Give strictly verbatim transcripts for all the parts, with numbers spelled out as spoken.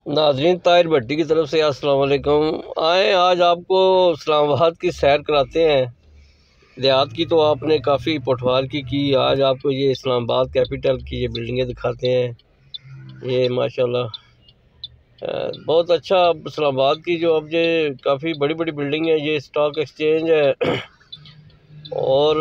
नाजरीन, ताहिर भट्टी की तरफ से अस्सलाम वालेकुम। आए आज आपको इस्लामाबाद की सैर कराते हैं। देहात की तो आपने काफ़ी पटवार की की आज आपको ये इस्लामाबाद कैपिटल की ये बिल्डिंगें दिखाते हैं। ये माशाल्लाह बहुत अच्छा इस्लामाबाद की जो अब ये काफ़ी बड़ी बड़ी बिल्डिंग है। ये स्टॉक एक्सचेंज है और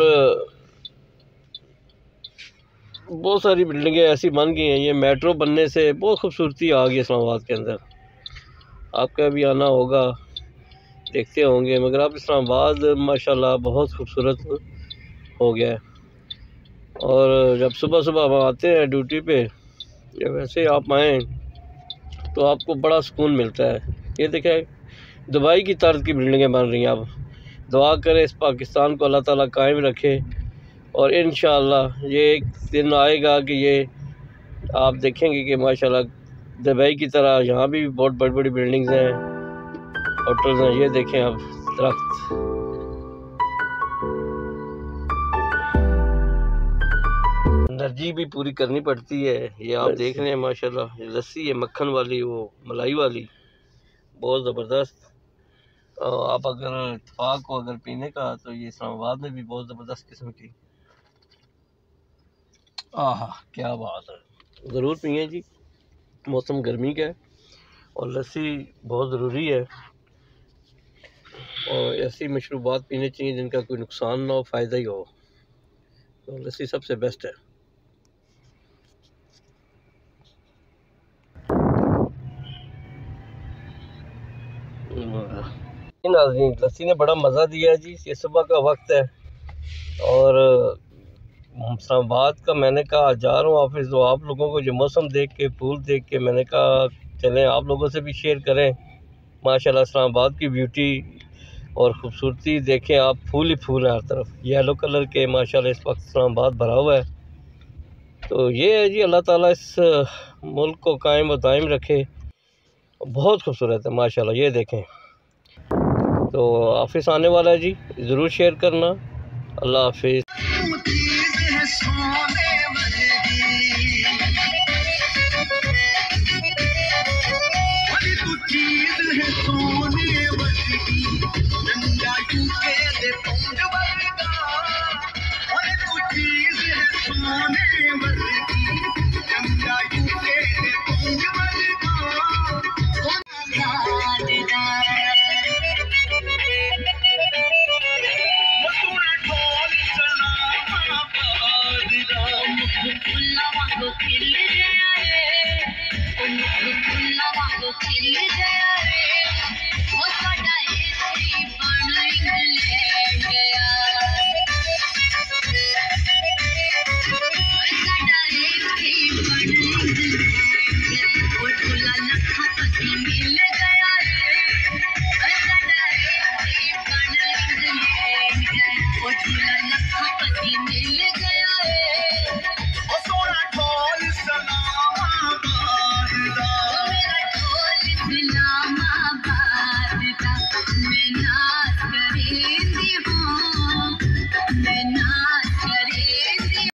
बहुत सारी बिल्डिंगें ऐसी बन गई हैं। ये मेट्रो बनने से बहुत खूबसूरती आ गई इस्लामाबाद के अंदर। आपका भी आना होगा, देखते होंगे, मगर अब इस्लामाबाद माशाल्लाह बहुत खूबसूरत हो गया है। और जब सुबह सुबह हम आते हैं ड्यूटी पे, या वैसे आप आएँ तो आपको बड़ा सुकून मिलता है। ये देखें, दुबई की तर्ज की बिल्डिंगें बन रही हैं। अब दुआ करें इस पाकिस्तान को अल्लाह ताला कायम रखे, और इंशाअल्लाह ये एक दिन आएगा कि ये आप देखेंगे कि माशाल्लाह दुबई की तरह यहाँ भी बहुत बड़ी बड़ी बिल्डिंग्स हैं, होटल्स हैं। ये देखें आप दरख्त, एनर्जी भी पूरी करनी पड़ती है। ये आप देख रहे हैं माशाल्लाह, ये लस्सी है मक्खन वाली, वो मलाई वाली, बहुत ज़बरदस्त। आप अगर इत्तेफाक को अगर पीने का, तो ये इस्लामाबाद में भी बहुत ज़बरदस्त किस्म की, आहा क्या बात है। ज़रूर पिए जी, मौसम गर्मी का है और लस्सी बहुत ज़रूरी है। और ऐसी मशरूबात पीने चाहिए जिनका कोई नुकसान ना हो, फ़ायदा ही हो। तो लस्सी सबसे बेस्ट है। नाज़रीन, लस्सी ने बड़ा मज़ा दिया जी। ये सुबह का वक्त है और इस्लामाबाद का मैंने कहा जा रहा हूँ ऑफिस, तो आप लोगों को जो मौसम देख के, फूल देख के, मैंने कहा चलें आप लोगों से भी शेयर करें। माशाल्लाह इस्लामाबाद की ब्यूटी और ख़ूबसूरती देखें आप, फूल ही फूल है हर तरफ, येलो कलर के माशाल्लाह इस वक्त इस्लामाबाद भरा हुआ है। तो ये है जी, अल्लाह ताला इस मुल्क को कायम व दायम रखे। बहुत खूबसूरत है माशाल्लाह, ये देखें। तो ऑफिस आने वाला है जी, ज़रूर शेयर करना। अल्लाह हाफिज़।